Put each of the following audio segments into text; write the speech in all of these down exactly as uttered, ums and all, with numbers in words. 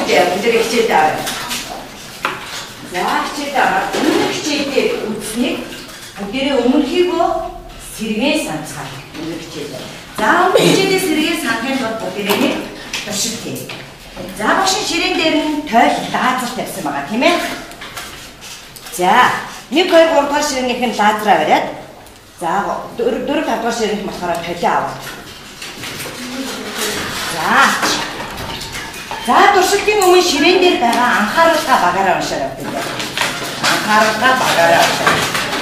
бүгдээ өндөр хичээлд аваа. За хичээлд аваад өндөр хичээлдээ үзснийг бүгдээ өмнөхийгөө сэргээ санацгаа өндөр хичээлээ. За өмнөх хичээлээ сэргээ санахын тулд бүгдээ туршилтээ. За багш ширээн дээр нь тойл лазер тавьсан байгаа тийм ээ. За нэг хоёр гурав дахь ширээнийх нь лазераа бариад за дөрөв тавдугаар ширээнийх болохоор толио аваад. За За туршилтын өмнө ширээн дээр байгаа анхааралгаа багаараа уншаарай гэдэг. Анхааралгаа багаараа уншаарай.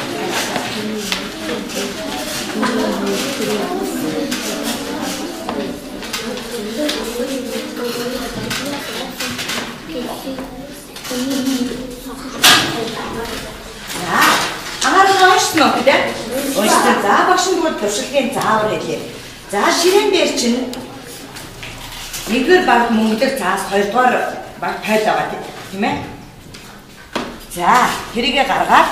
За анхааралгаа уншсан уу гэдэг? Уншсан. За багш нь бүгд туршилтын заавар хэлье. За ширээн дээр чинь нэгдүгээр баг мөнгөлөг цаас, хоёрдугаар баг тойл байгаа тийм ээ. За тэрийгэ гаргаад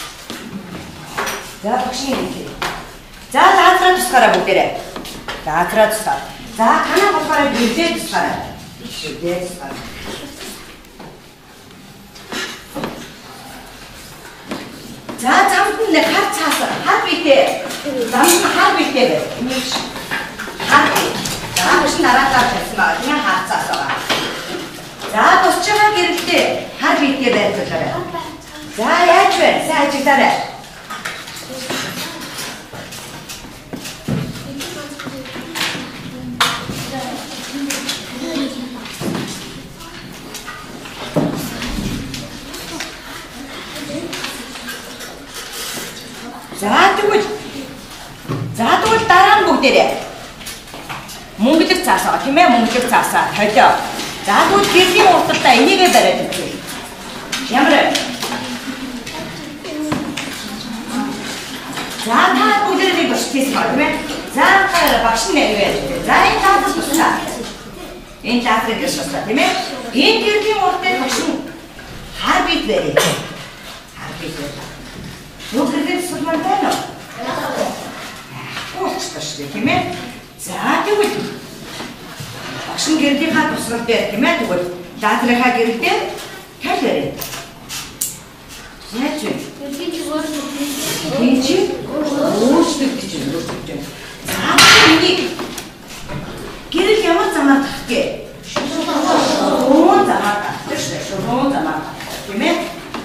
за багшийн хэлээ. За лазераа тусгаараа бүгдээрээ. Лазераа тусгаар. За канаа болохоор гэрдээ тусгаараа. Гэрдээ тусгаараа. За замд нэг хар цаас, хар биетэй. Замд хар биетэй бай. Хар бие. За машин дараалал тавьсан байгаа. Тийм хаацаас байгаа. За тусч байгаа гэрэлтэй хар биетэй байцуулаарай. За яаж вэ? Сайн ажиглаарай. За тэгвэл За тэгвэл дараа нь бүгдээрээ мөнгөлөг цаас байгаа тийм ээ, мөнгөлөг цаасаа толио. За тэгвэл гэрлийн урталтаа энийгээ бариад үзье. Ямар вэ? За та бүгдээрээ бошгосон байна тийм ээ. За хараа багш нь нэрвээ. За энэ таадас тусаа. Энэ таадас тусаа тийм ээ. Энэ гэрлийн урталтыг багш нь хар бит барья. Хар бит барья. Юу гэрлийн сурмаар байна уу? Уучташ тийм ээ. За тэгвэл багш нь гэрдийнхаа тусгал дээр тийм ээ тэгвэл лазерынхаа гэрэл дээр тал барья. Яаж вэ? Гэрлийн чи өөрчлөлт чинь чи өөрчлөлт чинь өөрчлөлт. За энийг гэрэл ямар замаар тавьдаг? Шуурмын замаар тавьдаг шүү. Шуурмын замаар тийм ээ.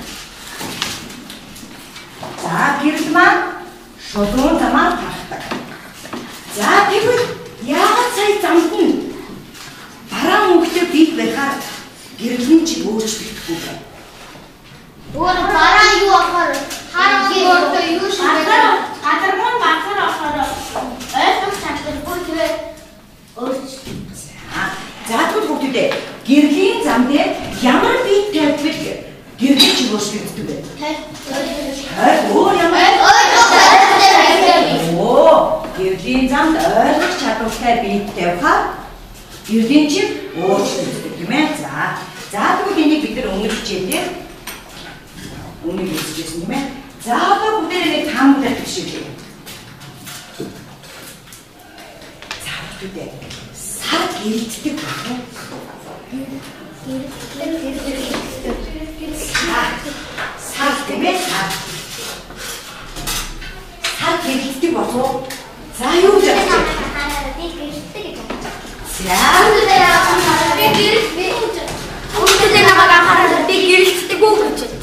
За гэрэл маань шуурмын замаар тавьдаг. За тэгвэл яагаад сая замд нь бараа мөнгөтэй бит байхаар гэрлийн чи өөрчлөгдөхгүй бэ? Өөр бараа юу ахаар хараа өөртөө юу шиг гадармын багаар ахаар ойлгох чадваргүй тэгээд өөрчлөлт. За тэгвэл бүгдээ гэрлийн зам дээр ямар бит тавьвал гэрлийн чи өөрчлөгддөг вэ? Тэр өөр ямар Оо гэрлийн замд ойлгох чадвартай бит тавихаар гэрлийн чи өөрчлөгддөг тийм ээ. За за тэгвэл энийг бид нар өмнөх хичээлээр Үнийг хэлчихсэн тийм ээ. За одоо бүгдээ нэг таамаглаж бишгэлээ. За бүгдээ сар гэрэлтдэг байна. Сар тийм ээ. Сар гэрэлтдэг болов. За юу гэж байна? Би гэрэлтдэг гэж байна. За бүгдээ яагаад би гэрэлтдэг? Бүгдээ намайг хараад би гэрэлтдэг үү гэж байна.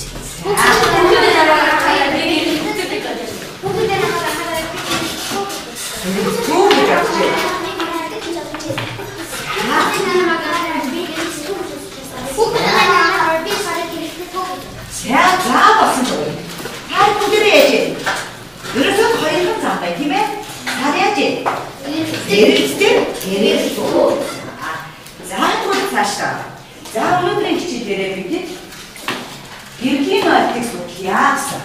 За өнөөдрийн хичээлээрээ бид гэрлийн ойлголтыг судлаа яасан.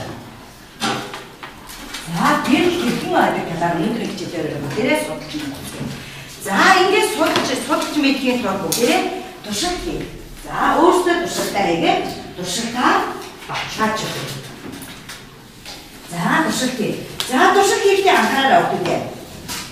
За гэрэл гэрлийн ойлголтыг талаар өнөөдрийн хичээлээр бүгдээрээ судалж байна. За ингээд судалж судалж мэдхийн тулд бүгдээрээ туршилт хий. За өөрсдөө туршилтаа хийгээд туршилтаа баталгааж өгье. За туршилт хий. За туршилт хийхдээ анхаарал өгдөгэй.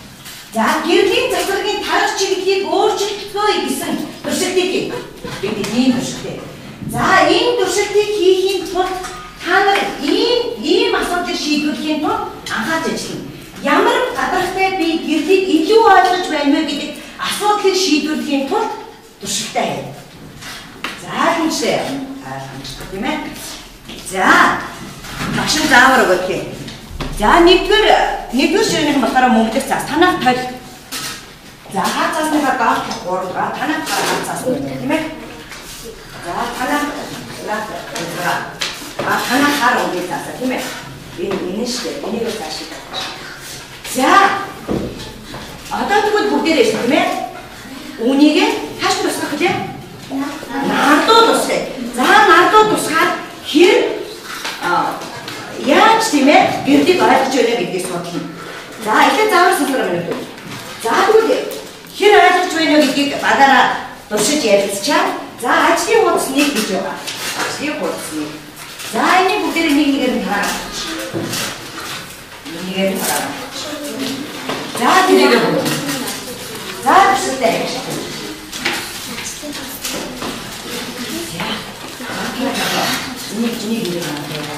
За гэрлийн засваргийн тарах чиглэлийг өөрчлөлтөө гэсэн туршилтыг хий. Бид ийм туршилтыг. За ийм туршилтыг хийхийн тулд та нар ийм ийм асуудлыг шийдвэрлэхийн тулд анхаарч ажиллана. Ямар гадархтай би гэрлийг илүү ойлгож байна вэ гэдэг асуудлыг шийдвэрлэхийн тулд туршилтаа хийнэ. За хэмжээ. Аа хэмжээ тийм ээ. За багшин заавар өгөх юм. За нэгдүгээр нэгдүгээр ширээний болохоор мөнгөлөх цаас танах тойл. За хаа цаасныхаа доолх гурав дахь танах хаа цаас тийм ээ. За танах лах а танах хаа өгөх цаас тийм ээ. Энэ энэ шүү дээ. Энийг цааш хийх. За одоо тэгвэл бүгдээрээ шүү тийм ээ. Үүнийг хааш тусгах вэ? Нардуу тусгая. За нардуу тусгаад хэр яаж тийм ээ гэрлийг ойлгож байна гэдгийг судлаа. За ихэнх заавар сонсороо минь үү. За тэгвэл хэр ойлгож байна гэдгийг багаараа туршиж ярилцчаа. За ажлын хуудас нэг гэж байгаа. Ажлын хуудас нэг. За энийг бүгдээрээ нэг нэгээр нь хараа. Нэг нэгээр нь хараа. За тэрийг бүгд. За төсөлтэй. Нэг нэг нэг байна.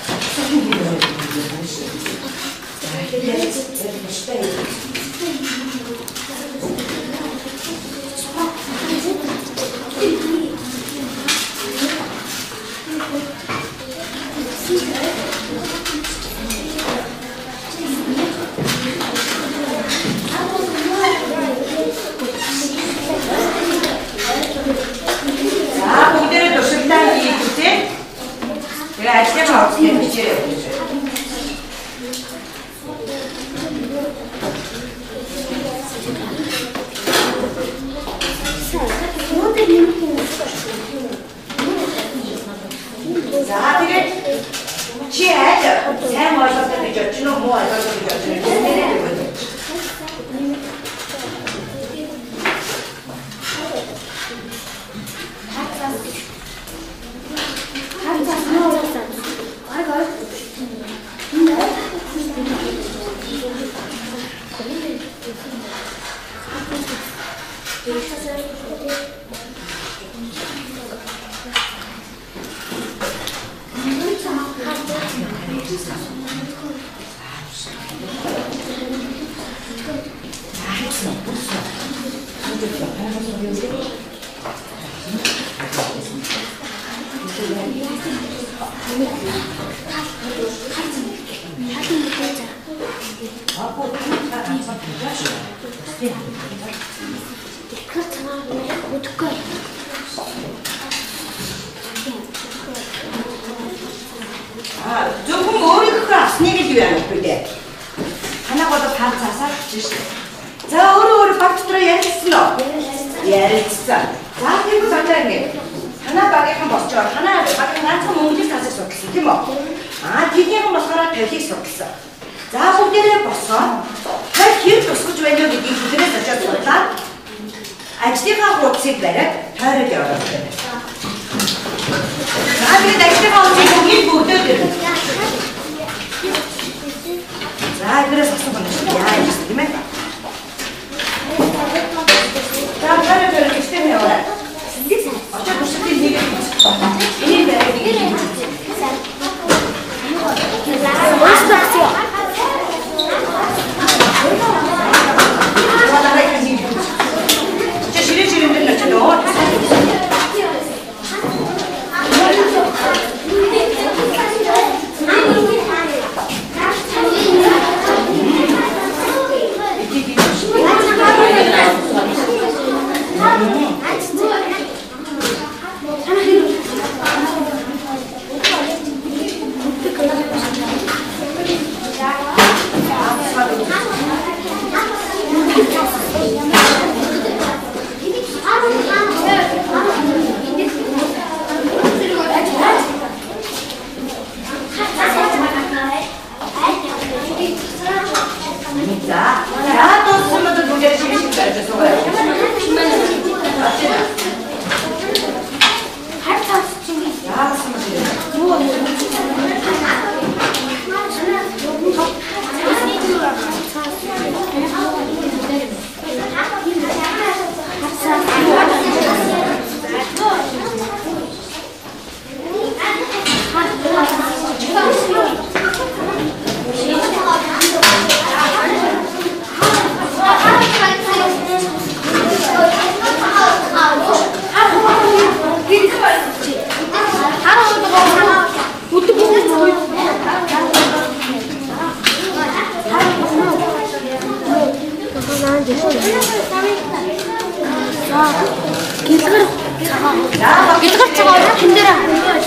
За бүгдээрээ туршилтаа хийгүүтэй. Тэгээ ажлын хуудас хэмжээ. За тэгээд чи яаж сайн ойлгох гэж бодож байна уу? Муу ойлгох гэж бодож байна уу? 아, 조금 어렵고 아스니게 돼야 할 건데. 하나보다 반 자살 주시. 자, 어려 어려 박수들어 yarışsın. yarışsın. 자, 그리고 선장님. 하나 바게끔 벗죠. 하나 바게 하나 몸지 사서 썩겠어. тийм үү? А, тэднийхэн болохоор тавилыг согсон. За, бүгдээрээ босгоо. Тэр хэр тусгаж байна вэ гэдгийг бүгдээрээ зочоод судлаа. Ажлынхаа хуудсыг бариад тойрол явуулдаг. За, тэгээд ажлынхаа хуудсыг бүгд бүгдөө дэрнэ. За, тэрээс асуух юм шиг яа юм тийм ээ? За, тойрол тойрол гэжтэй яваа. 어차피 무슨 일이 이리 내리 이리 멋있었어요. 저 시리 시리는 날 저도 잠깐만요. 힘들어.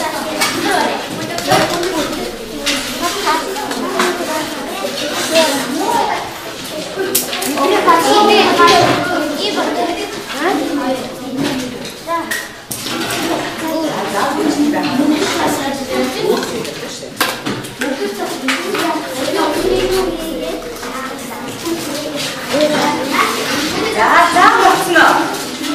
자, 자, 박순아.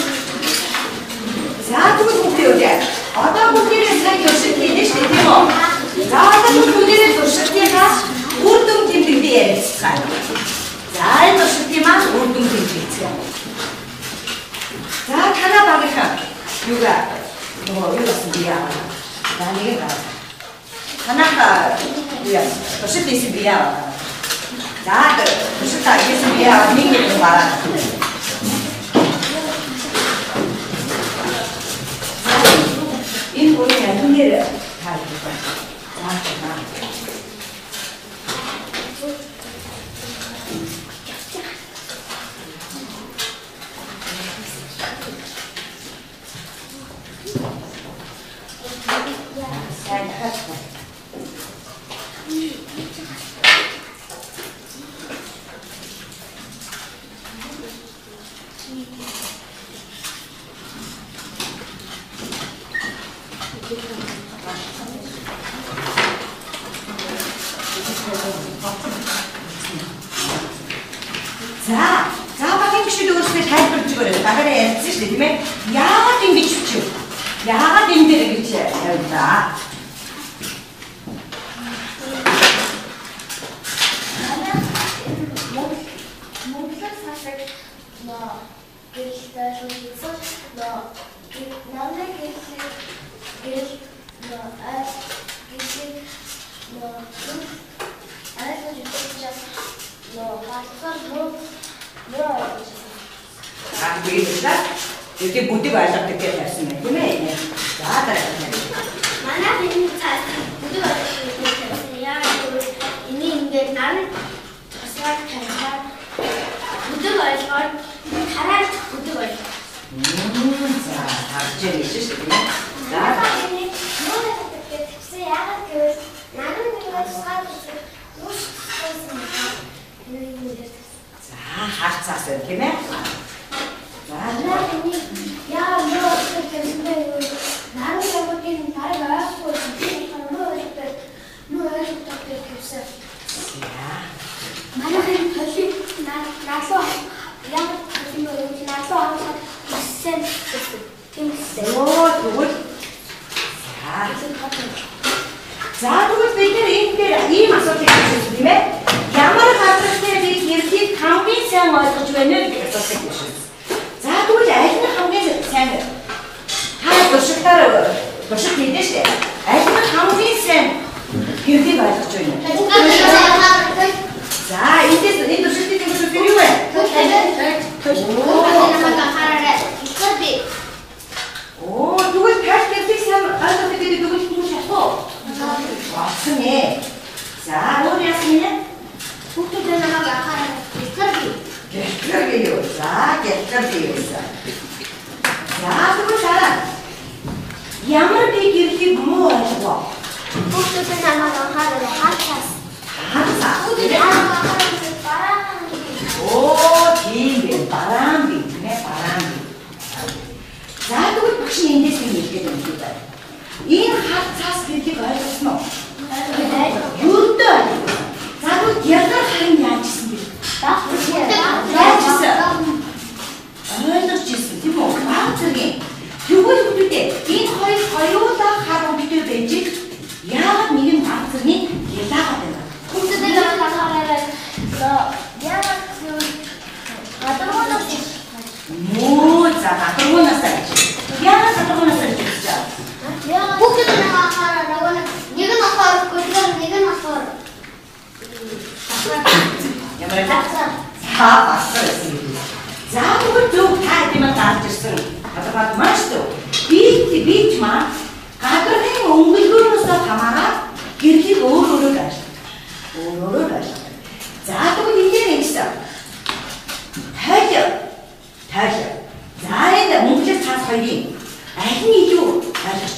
자, 두 분들 어떤 분들은 잘 교실이 되시고, 자, 어떤 분들은 교실이가 울퉁팀들이 있어요. 잘 교실이만 울퉁팀들이 있어요. 자, 하나 봐볼까? 누가 뭐 이렇습니다. 나니가 하나가 뭐야? 교실이 있습니다. 자, 교실다 있습니다. 민기 좀 봐라. 이 보이는 흥미를 다 해주고, 자, 자, bakayım şu doğrusu her bir çıkıyor. Bakın ertesi işte değil mi? Yağa demir çıkıyor. Yağa demir geçiyor. Evet. 아, 그러니까 이렇게 모두 와서 그렇게 됐으면 되네. 자, 따라가자. 만약 모두 와서 이미 이제 나는 저스가 잘할 모두 와서 잘할 모두 와서. 음, 자, 다음 있으시네. 자, 자, 학사선 이렇게 야, 너 어떻게 근데 나는 잘못된 나를 말하고 너 어떻게 너 어떻게 했어? 자, 만약에 다시 나 나서 야 다시 너 여기 나서 항상 있을 있을 오, 좋을. 자, 자, 그걸 빼기를 이때 이 마서티 주시면 양말 같은 때 이렇게 강빈 생활 가지고는 이렇게 썼어요. 자, 그걸 애기는 강빈 생활. 하, 도시 따라 도시 되듯이 애기는 강빈 생 이렇게 가지고는. 자, 이때서 이 도시 때 무슨 필요해? 오, 누굴 팔게 피시하면 알고 그때 누굴 힘으셨고. 왔으니. 자, 어디 왔으니? 복도에 나가게 아까는 스터디. 개털이요. 자, 개털이요. 자, 그거 잘한. 양을 비기 이렇게 무모하시고. 복도에 나가게 하루에 하차스. 항상. 바람. 오, 빈빈 바람비. 네, 바람비. 자, 그거 혹시 인데스니 있게 됩니다. 이 하차스 이렇게 가야겠어. 유도 아니고. 자, 그 개털 하는 양치습니다. 나? 양치습. 어느 짓을 뭐 마음속에 그걸 부를 때 이 거의 거요다 하루 비교 되지 야 미는 마음속에 예다가 된다. 복도에 나가게 하루에 너 미안한 그 가져오는 모자 가져오는 살지. 미안한 가져오는 살지 진짜. 복도에 나가게 하루에 네가 나가 그리고 네가 나가. 야말자 다 봤어요. 자, 그걸 좀다 이때만 다 했어. 가져가도 맛있어. 비트 비트만 가끔은 옹글거려서 담아라. 이렇게 오로를 가시. 오로를 가시. 자, 또 이제는 있어. 다져, 다져. 자, 이제 옹글 다 설리. 아니 이거 다져.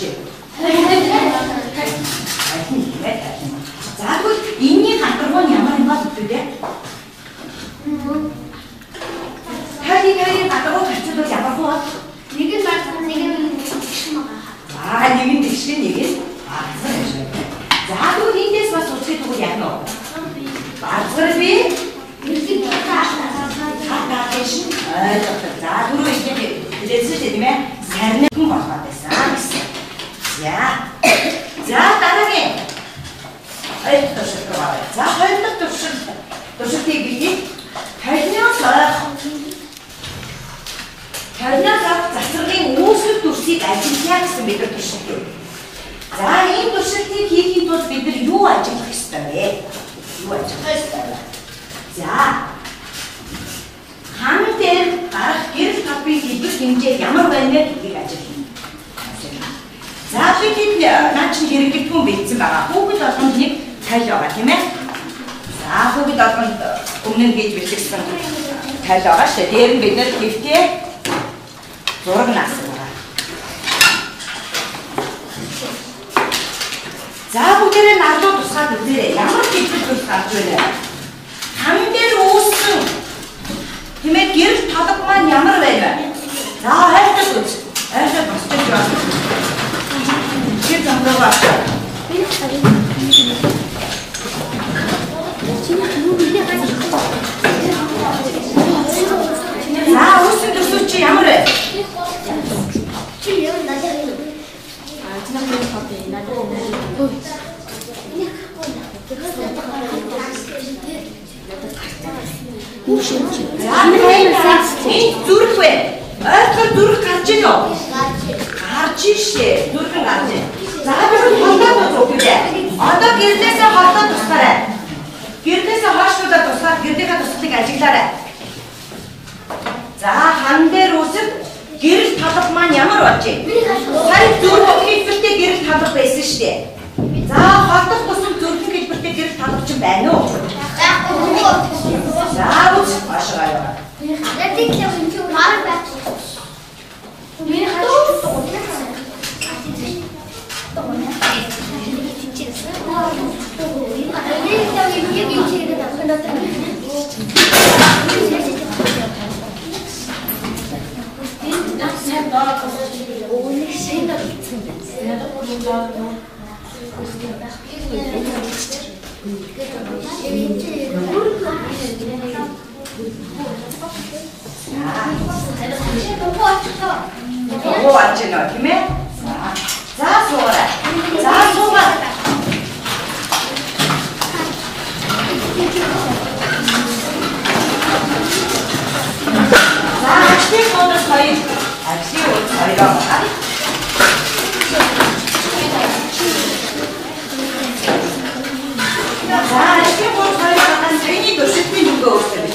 шиг нэг нь арцгар гэж байна. За тэгвэл эндээс бас суцгий тэгвэл яана уу? Арцгар би Ирдэг таашаа. хатаа гэж ойлгох. За түрүү ихний хэлсэн тийм ээ. Сарны хүн болгоод байсан гэсэн. За. За дараагийн хоёр дахь туршилт байгаа. За хоёр дахь туршилт туршилтыг бичих. Тархинаас Тархинаас засварын үүсгэл дүрсийг ажиглая гэсэн бид нар туршилт юм. За энэ туршилтыг хийхийн тулд бид нар юу ажиглах ёстой вэ? Юу ажиглах ёстой вэ? За хан дээр гарах гэрэл талбын хэлбэр хэмжээ ямар байна вэ гэдгийг ажиглана. За бид наад чинь хэрэглэгдэхүүн бэлдсэн байгаа. Хүүхэд болгонд нэг тайл байгаа тийм ээ. За хүүхэд болгонд өмнө нь хийж бэлтгэсэн тайл байгаа шүү дээ. Дээр нь бид нэр хэвтээ зураг наасан байгаа. За бүгдээрээ нарлуу тусгаад үзээрэй. Ямар хэлбэр тус гарч байна вэ? Хан дээр үүссэн тийм ээ гэрэл талб маань ямар байна вэ? За хайртай үз. Хайртай босч байна. Чи замраа бааш. За үүссэн төсөв чи ямар вэ? Чи юм надад. А 지난 번 봤더니 나도 Энэ зүрх вэ? Ойлгол зүрх гарч ийн үү? Гарч ийшээ. Зүрх нь гарч ийн. За би холдоод үзв үү? Одоо гэрлээсээ холдоод тусгаарай. Гэрлээсээ хойшлуулаад тусгаад гэрлийнхаа туслалыг ажиглаарай. За хан дээр үсэг гэрэл талб маань ямар болж байна? Сая зүрх хэлбэртэй гэрэл талб байсан шүү дээ. За холдох тусам зүрх хэлбэртэй гэрэл талб ч байна уу? За үз ашгаа яваа. Надад л юм чи маар байх. Миний хатуу. 오 왔잖아, 팀에. 자, 소라. 자, 소라. 자, 악시 오늘 저희 악시 오늘 저희가 뭐야? 자, 악시 오늘 저희가 한 저희도 쉽게 누가 오세요.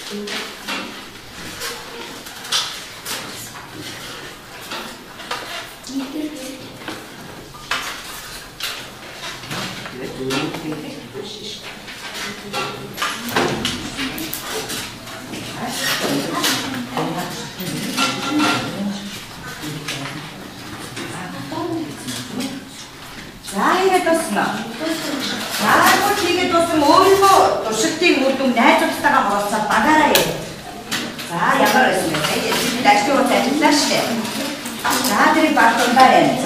За 이게 떴으나 자 또 이게 떴으면 어이구 또 식대 못동 내쫓다가 벌었어 빠가라에 자 양을 했습니다 이제 집이 다시 오자 집 다시 자 들이 바꾼 다에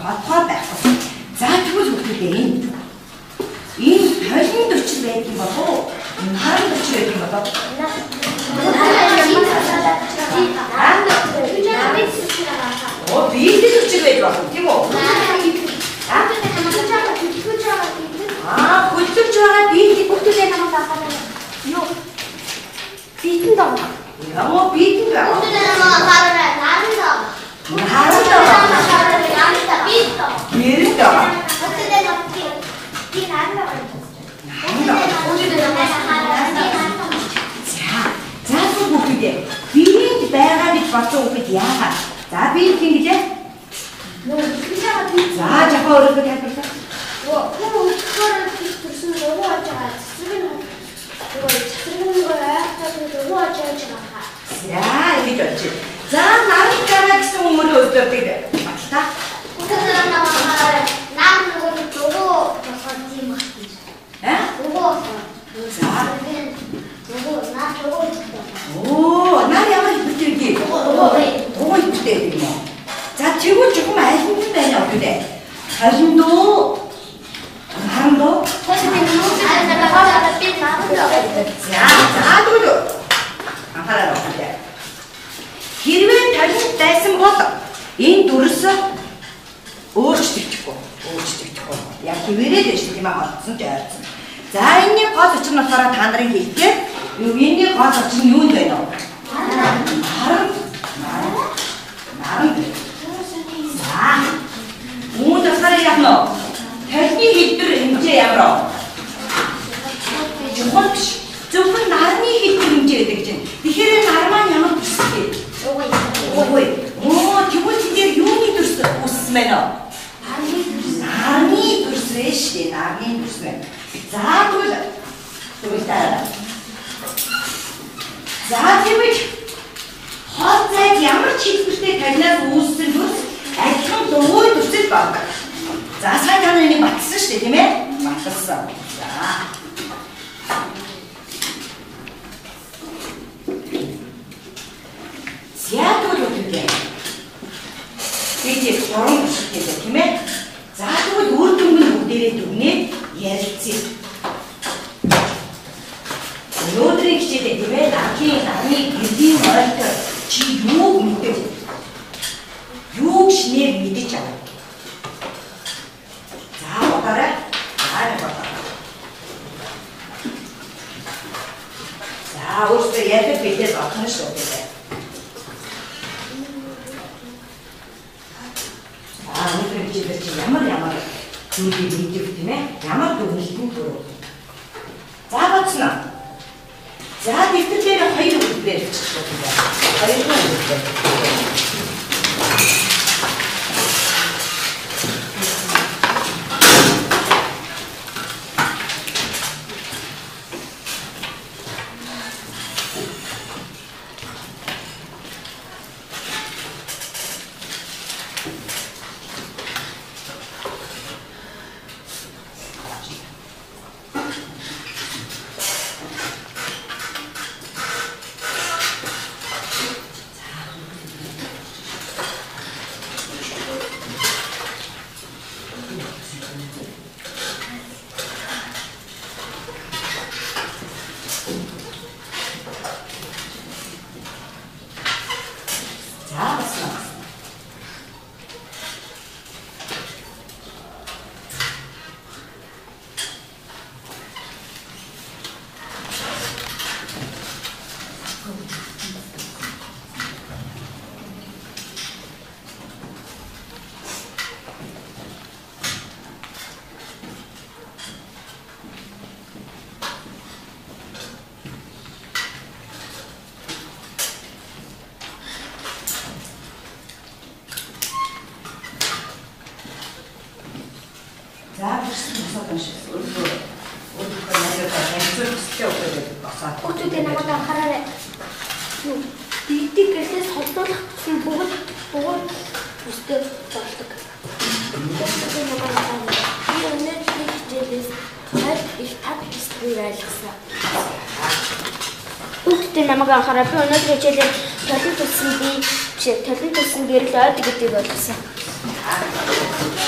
тодорхой байх. За тэгвэл хүүхдүүдээ энэ энэ толин төрчил байдаг юм болов уу? Харан төрчил байдаг юм болов уу? Оо биетэй төрчил байдаг болов уу? Тийм үү? Аа хөдлөж байгаа биетэй хүүхдүүдээ намайг аваад юу? Биетэн доо. Ямо биетэй байгаа. Хүүхдүүдээ намайг аваад наран доо. Наран доо. Биет доо. Биет доо. Хүүхдүүдээ намайг би наран доо. Хүүхдүүдээ намайг аваад За, за хүүхдүүдээ биенд байгаа гэж бодсон хүүхэд яагаад? За биет ингэж ээ. Нөө бичээгаа би. За жахаа өөрөөр хэлбэл. Оо, нөө өөрөөр хэлсэн нөгөө ажаа. Цэцэг нь нөгөө цэцэг нь нөгөө айхтаа нөгөө ажаа байгаа. Яа, ингэж очив. За наран гараа гэсэн хүмүүрээ өдөрдөг. Баталта. Хүүхдүүдээ намайг нам нөгөө нөгөө болохоор тийм байна. Аа? Нөгөө. За. Нөгөө наа нөгөө. Оо, наа ямар бүтэрхий. Нөгөө. Нөгөө бүтээдэг юм уу? За тэгвэл жоохон айлын юм байна уу гэдэг. Харин дөө. Харин дөө. За, за тэгвэл анхаарал тавья. Хэрвээ талент дайсан бол энэ дүрс өөрчлөгдөхгүй. Өөрчлөгдөхгүй. Яг хэвээрээ дэвш тийм аа холдсон ч ойрцсон. За энэний гол учир нь болохоор та нарын хэлдэг. Юу энэний гол учир нь юунд байна вэ? Наран. Наран. Наран. Үүнд болохоор яг нөө талхны хэлбэр хэмжээ ямар вэ? Чухал биш. Зөвхөн нарны хэлбэр хэмжээ гэдэг чинь. Тэгэхээр нар маань ямар төстэй? Ой. Ой. Оо, тэгвэл тэр юуны төс үссэн байна вэ? Нарны төс биш дээ. Нарны төс байна. За тэгвэл тэгвэл таараа. За тэгвэл хол зайд ямар ч хэлбэртэй танаас үүссэн төс адилхан дуугүй төсөл байна. За сайн та нарыг батсан шүү дээ, тийм ээ? Батсан. За. Зяатгүй үгүй. Тэгээд гурван төсөлтэй тийм ээ? За тэгвэл үр дүнгийн бүгдээрээ дүгнээ ярилцъя. Өнөөдрийн хичээлээ тийм ээ? Нарны нарны гэрлийн ойлтой чи юу мэдээ? Юуг шинээр мэдэж авах. За бодоорой. Аа бодоорой. За өөрсдөө ярих бидээс олно шүү дээ. Аа өнөөдөр хичээлээр чи ямар ямар зүйлийг мэдэх тийм ээ? Ямар дүгнэлтэн төрөв. За бодсноо. За дэвтэр дээр хоёр үлдээр бичиж байна. Хоёр үлдээр. За бүрсэн босоод уншиж өөрөө өөрөө надад танилцуулж өсөлтөө өгөөд босоод. Хүүхдүүдээ намайг анхаараарай. Юу? Дийдик гэхээс холдуулах гэсэн бүгд бүгд өстэй болдог. Хүүхдүүдээ намайг анхаарай. Би өнөөдрийн хичээлээс хойд их тав хэсгийг ойлгосон. Хүүхдүүдээ намайг анхаарай. Би өнөөдрийн хичээлээр толин тулсан би биш толин тулсан гэрэл ойд гэдгийг ойлгосон.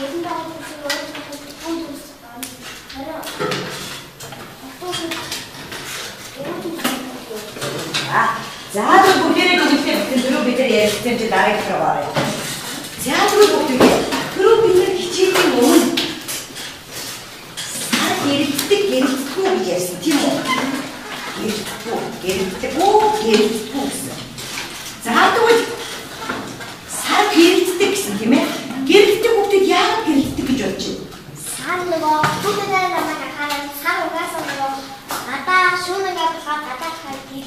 자, 자도 무게를 그때 그룹 밑에 예스텐트 나에 들어와요. 자도 어떻게 그룹 밑에 기체의 몸은 살 게리트 게리트 이제스 티모 게리트 게리트 오 게리트 있어. 자도 살 게리트 있어 팀에 게리트 꼭대 야 게리트 그줬지. 살로 후드를 나가는 살로 가서 아따 쇼는 가서 아따 갈기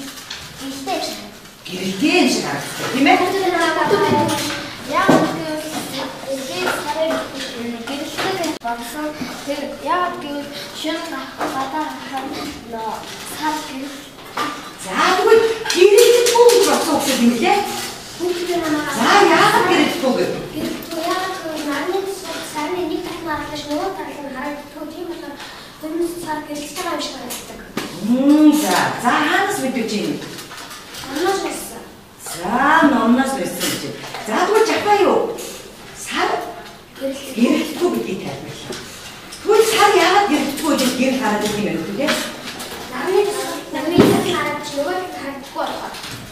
게리트인 시간 팀에 후드를 나가는 야그 이게 살을 게리트를 봐서 야그 쇼는 가서 아따 살 자도 게리트 꼭 들었어 없어 팀에 후드를 나가는 자 야 게리트 꼭 야그 나는 살이 니가 말하는 거 같은 할 토지면서 좀 살게 시작할 시간이 있다. 음, 자, 자, 하나씩 믿지. 안 맞았어. 자, 너무나 좋았지. 자, 또 작아요. 살, 얘를 투고 있게 해. 그 살이 하나 얘를 투고 이제 얘를 하나 되면 어떻게? 남이 남이 이렇게 하나 지워서 갈 거야.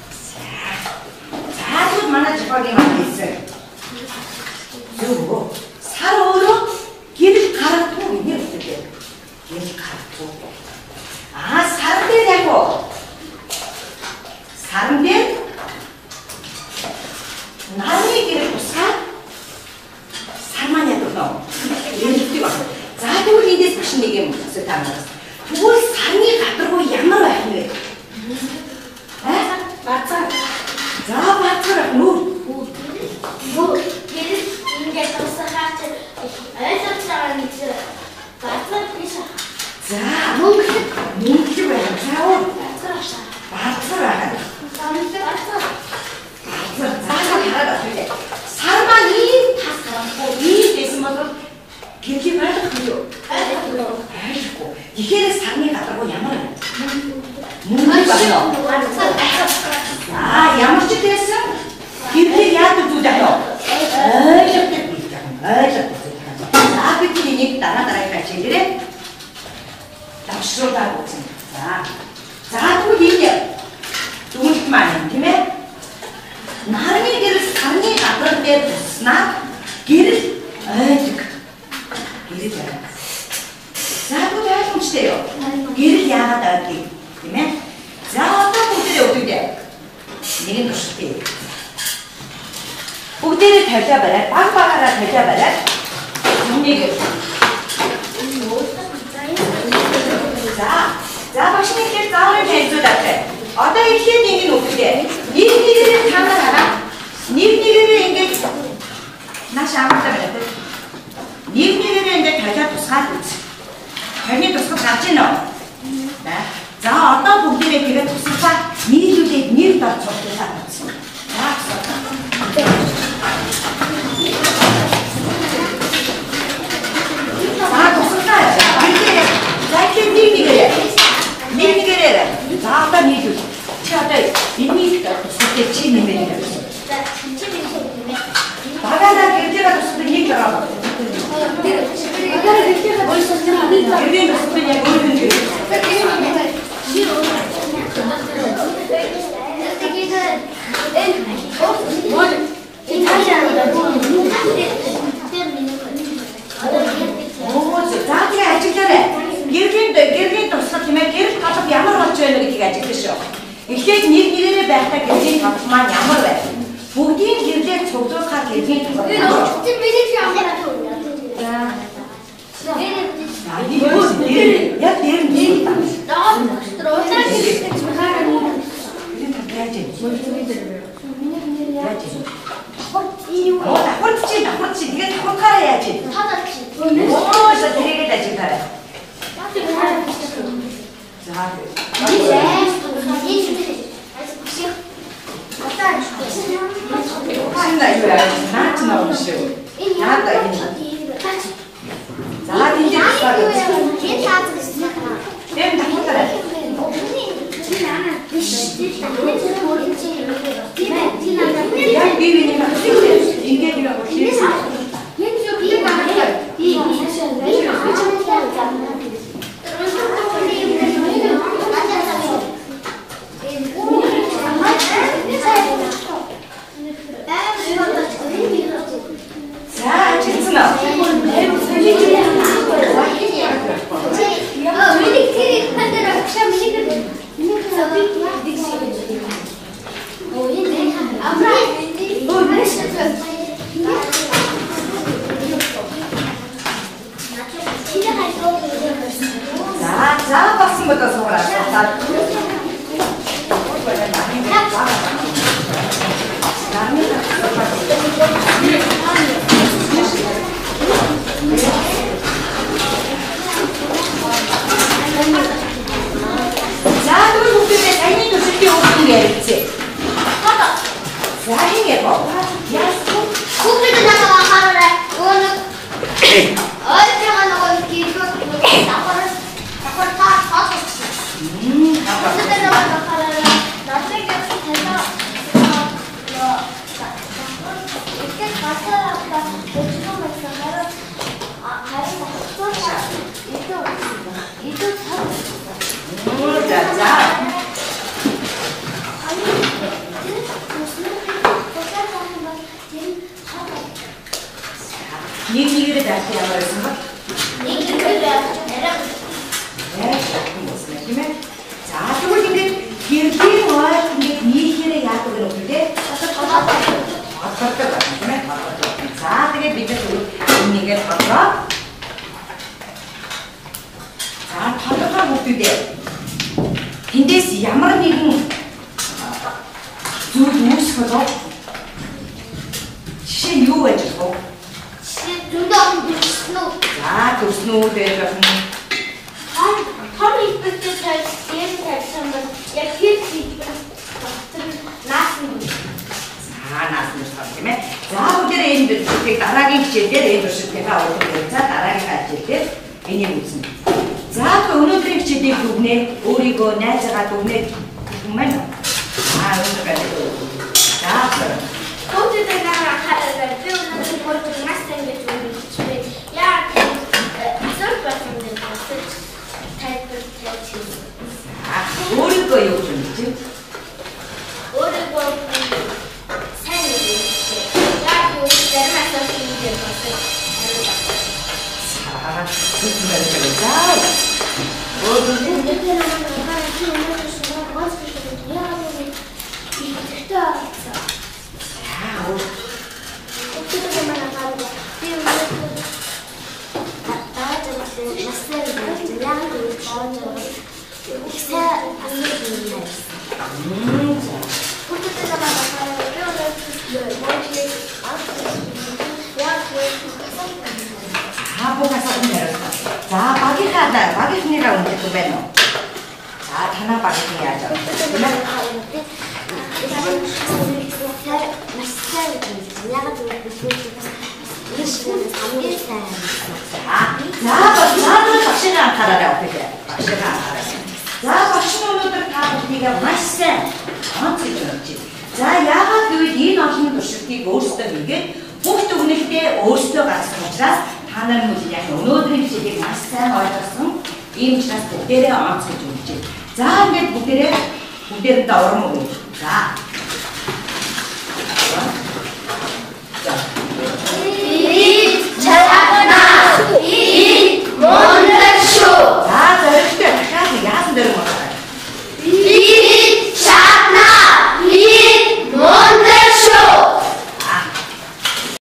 자, 자, 또 많아 작아게만 있어요. 그리고 살으로 얘를 갈아투고 있네 어떻게? 얘를 갈아투고. 아, 사람들이라고. 사람들? 나의 길을 살? 살만 해도 너. 얘를 뛰어. 자도 이제 무슨 얘기 못했어, 당연히. 그걸 산이 가더라고 양말을 하네. 에? 맞아. 자, 맞춰라. 뭐? 뭐 얘를 이게 벌써 하트. 알았잖아, 이제. 맞아, 비서. 자, 뭉치고 해. 자오. 맞아. 맞춰라. 나는 맞아. 자가 하나가 그래. 사람만 이다 살았고 이 됐으면 길게 말도 그려. 아이고 이게 삶이 같다고 양을 뭉치고 아 양식 됐어? 길게 야도 두자요. 어이 저때 있잖아. 어이 저때 자 비키니 따라 따라 같이 그래. 납시로 가고 자, 자 또 이제 동식만 김에. 나는 길을 산이 가던 때 됐으나 길을 에이 길을 잘 자꾸 잘 뭉치대요. 길을 야하다 할게 그러면 자 어떤 복대를 어떻게 돼? 니는 그렇게 복대를 잘 잡아라 빵빵하라 잘 잡아라 정리를 자, 자 맛있는 게 싸움을 해주다 돼 어떤 이 시행이 어떻게 돼? 니를 장난하나? 니를 이제 나 샤워하자 그래. 니를 이제 달자 또 사지. 달리 또 사지 너. 자 어떤 분들의 길에 또 사. 니도 돼 니도 저렇게 사지. 자, 자, 또 사야. 이렇게 이렇게 니니 그래. 니니 그래. 자, 어떤 니도. 자, 이미 그때 치는 바가나 결제가 됐을 때 니처럼. 바가나 결제가 됐을 때 니처럼. 결제가 됐을 때 모르는 오, 자기가 아직 전에 결제도 결제도 썼지만 결제 가서 양을 맞춰야 되는 게 아직 됐어. 이게 니들의 배타 결제 가서만 양을 해. 보긴 결제 속도가 결제 거. 너 지금 미리지 않아. 야, 이거 뭐? 야, 내일 니. 나 들어오자. 해야지. 해야지. 이 어, 나 꼴찌, 나 꼴찌. 네가 다 꼴카라야지. 사자치. 오, 저 되게다 지금 가라. 자, 신나 이거야. 나한테 나오시오. 나한테 이거. 자, 이제 비싸겠지. 내가 다 꼴카라. 야, 비비니까 인계비하고 실수. 네. 어제가 너가 이렇게 이거 나거를 나거를 다 사줬어. 음, 아빠. 어제 때려가 나거를 나중에 대사 너 이렇게 가서 나 요즘에서 나를 아 가리고 쏘자 이도 왔어. 이도 사줬어. 음, 자, 자. 아니 무슨 어제 하면 진 하고. 이 기회를 다시 한번 했습니다. 이 기회를 내가 네, 무슨 느낌에? 자, 그걸 근데 길길와 근데 이 길에 약속을 놓을 때 어떻게 같으면 자, 그게 밑에 이게 더 자, 터득을 못 주게. 근데 야만 얘기는 두 누구서도 시 유해지고 눈도 스노우. 자, 또 스노우데이가 하루 이쁠 때잘 얘를 잘 참면 야 피했지 이쁜 나스는 자, 나스는 때문에 자, 그때 인도 이렇게 나라기 칠때 인도 실때가 어떻게 자, 나라기 갈 때 이니 무슨 자, 그 어느 드림 칠때 부분에 오리고 날짜가 동네 정말 아, 어느가 자, 그럼 어쨌든 나랑 하루를 배우는 걸 좀 학생들 좀 집에 야 이설 같은데 타입을 대치 자, 오리고 요즘 있지? 오르고 생일이 야 우리 때는 안 썼으면 될 자, 그러면 자, 모두 근데 때는 하나 키우는 것이 너무 맛있게 해야하는 이 진짜 자, 오 어떻게 만나 가지고 비우는 나한테 마사지 양도 좋아하는 새 안내주는 날 음, 자. 어떻게 만나 가지고 비우는 머리에 자, 보가서 내렸어. 자, 바기 하다, 바기 흔이라고 이제 또 배노. 자, 하나 바기 해야죠. 그러면 자, 자, 나도 박신을 안 타라래, 어떻게? 박신을 안 타라래. 자, 박신 오늘들 다 우리가 맛있어. 어, 지금 자, 야가 그이 나시는 것이 오스터 이게 혹시 오늘 때 오스터 가서 먹자. 하나는 뭐지? 오늘들이 이제 맛있어. 어디서 이 음식을 복대를 얹혀 주지. 자, 근데 복대를 복대를 떠오르면 자.